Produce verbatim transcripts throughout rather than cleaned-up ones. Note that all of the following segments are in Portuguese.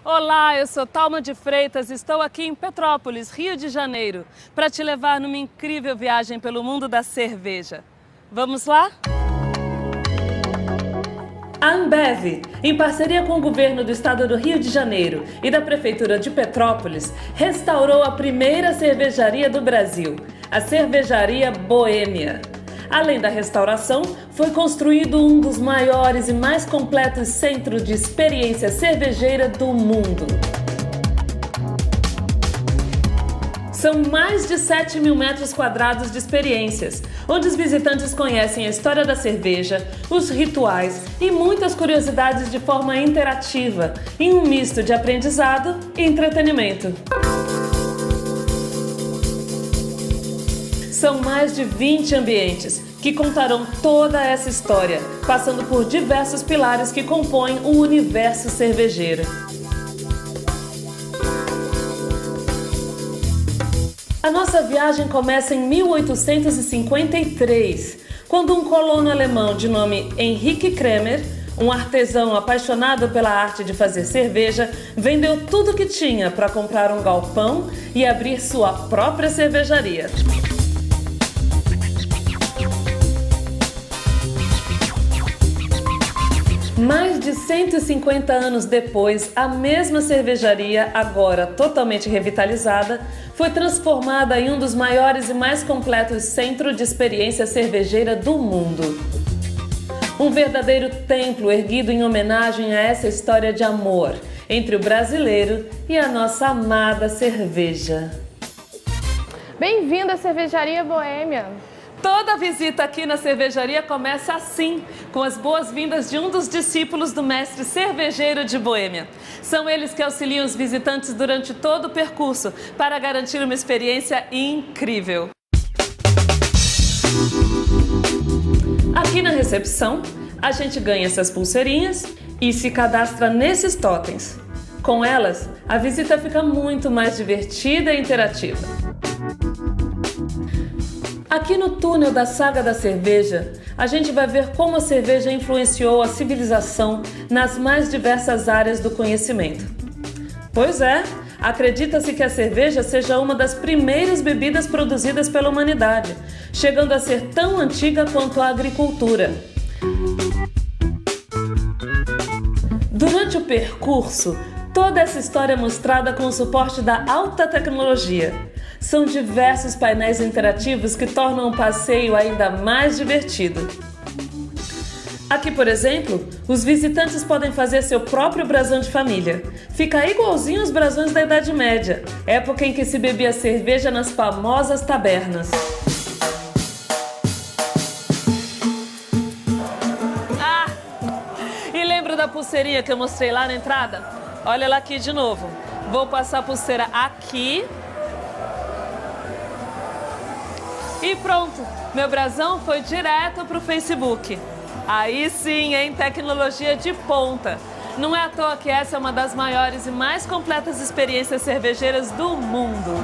Olá, eu sou Thalma de Freitas e estou aqui em Petrópolis, Rio de Janeiro, para te levar numa incrível viagem pelo mundo da cerveja. Vamos lá? A Ambev, em parceria com o governo do estado do Rio de Janeiro e da prefeitura de Petrópolis, restaurou a primeira cervejaria do Brasil, a Cervejaria Boêmia. Além da restauração, foi construído um dos maiores e mais completos centros de experiência cervejeira do mundo. São mais de sete mil metros quadrados de experiências, onde os visitantes conhecem a história da cerveja, os rituais e muitas curiosidades de forma interativa, em um misto de aprendizado e entretenimento. São mais de vinte ambientes que contarão toda essa história, passando por diversos pilares que compõem o universo cervejeiro. A nossa viagem começa em mil oitocentos e cinquenta e três, quando um colono alemão de nome Henrique Kremer, um artesão apaixonado pela arte de fazer cerveja, vendeu tudo o que tinha para comprar um galpão e abrir sua própria cervejaria. Mais de cento e cinquenta anos depois, a mesma cervejaria, agora totalmente revitalizada, foi transformada em um dos maiores e mais completos centros de experiência cervejeira do mundo. Um verdadeiro templo erguido em homenagem a essa história de amor entre o brasileiro e a nossa amada cerveja. Bem-vindo à Cervejaria Boêmia! Toda visita aqui na cervejaria começa assim, com as boas-vindas de um dos discípulos do mestre cervejeiro de Boêmia. São eles que auxiliam os visitantes durante todo o percurso para garantir uma experiência incrível. Aqui na recepção, a gente ganha essas pulseirinhas e se cadastra nesses totens. Com elas, a visita fica muito mais divertida e interativa. Aqui no túnel da Saga da Cerveja, a gente vai ver como a cerveja influenciou a civilização nas mais diversas áreas do conhecimento. Pois é, acredita-se que a cerveja seja uma das primeiras bebidas produzidas pela humanidade, chegando a ser tão antiga quanto a agricultura. Durante o percurso, toda essa história é mostrada com o suporte da alta tecnologia. São diversos painéis interativos que tornam o passeio ainda mais divertido. Aqui, por exemplo, os visitantes podem fazer seu próprio brasão de família. Fica igualzinho aos brasões da Idade Média, época em que se bebia cerveja nas famosas tabernas. Ah! E lembra da pulseirinha que eu mostrei lá na entrada? Olha ela aqui de novo. Vou passar a pulseira aqui. E pronto, meu brasão foi direto para o Facebook. Aí sim, hein? Tecnologia de ponta. Não é à toa que essa é uma das maiores e mais completas experiências cervejeiras do mundo.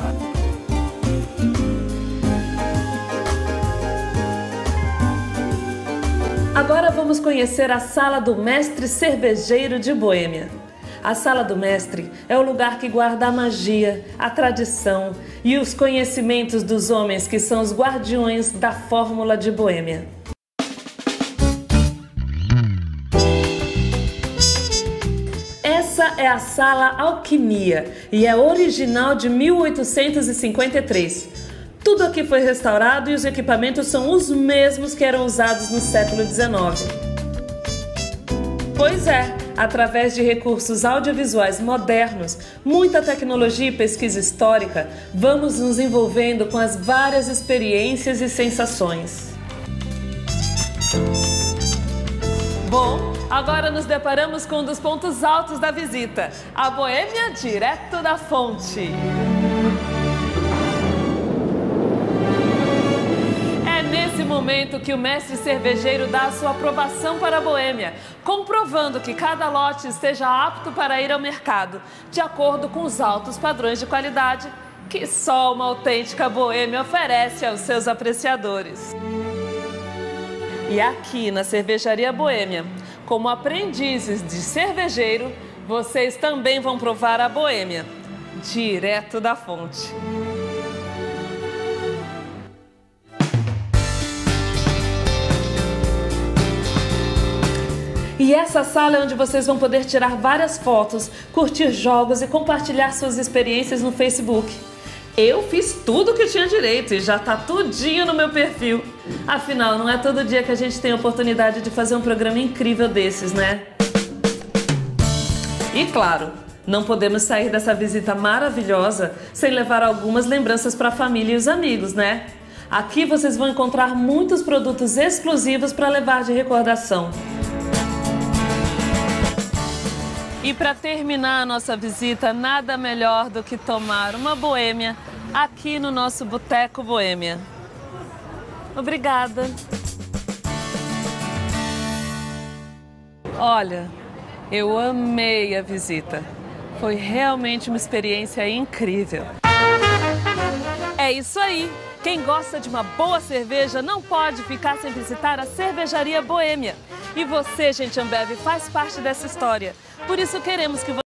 Agora vamos conhecer a Sala do Mestre Cervejeiro de Boêmia. A Sala do Mestre é o lugar que guarda a magia, a tradição e os conhecimentos dos homens que são os guardiões da fórmula de Boêmia. Essa é a Sala Alquimia e é original de mil oitocentos e cinquenta e três. Tudo aqui foi restaurado e os equipamentos são os mesmos que eram usados no século dezenove. Pois é, através de recursos audiovisuais modernos, muita tecnologia e pesquisa histórica, vamos nos envolvendo com as várias experiências e sensações. Bom, agora nos deparamos com um dos pontos altos da visita, a Boêmia direto da fonte. Nesse momento que o mestre cervejeiro dá a sua aprovação para a Boêmia, comprovando que cada lote esteja apto para ir ao mercado, de acordo com os altos padrões de qualidade que só uma autêntica Boêmia oferece aos seus apreciadores. E aqui na Cervejaria Boêmia, como aprendizes de cervejeiro, vocês também vão provar a Boêmia, direto da fonte. E essa sala é onde vocês vão poder tirar várias fotos, curtir jogos e compartilhar suas experiências no Facebook. Eu fiz tudo que tinha direito e já tá tudinho no meu perfil. Afinal, não é todo dia que a gente tem a oportunidade de fazer um programa incrível desses, né? E claro, não podemos sair dessa visita maravilhosa sem levar algumas lembranças para a família e os amigos, né? Aqui vocês vão encontrar muitos produtos exclusivos para levar de recordação. E para terminar a nossa visita, nada melhor do que tomar uma boêmia aqui no nosso Boteco Boêmia. Obrigada! Olha, eu amei a visita. Foi realmente uma experiência incrível. É isso aí! Quem gosta de uma boa cerveja não pode ficar sem visitar a Cervejaria Boêmia. E você, gente Ambev, faz parte dessa história. Por isso queremos que você